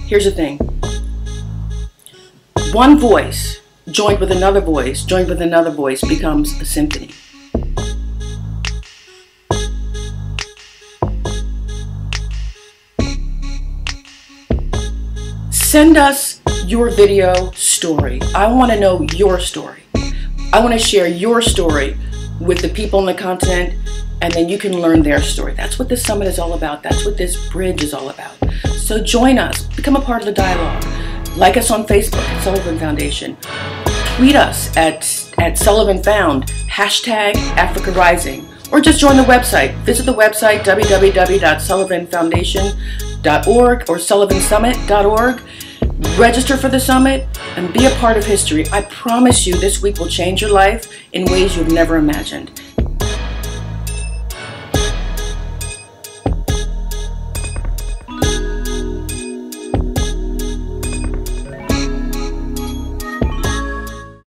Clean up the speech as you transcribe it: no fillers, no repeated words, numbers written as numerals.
Here's the thing. One voice joined with another voice, joined with another voice becomes a symphony. Send us your video story. I want to know your story. I want to share your story with the people on the continent, and then you can learn their story. That's what this summit is all about. That's what this bridge is all about. So join us. Become a part of the dialogue. Like us on Facebook at Sullivan Foundation. Tweet us at Sullivan Found, #Africa Rising, or just join the website. Visit the website www.sullivanfoundation.org or sullivansummit.org. Register for the summit and be a part of history. I promise you this week will change your life in ways you've never imagined.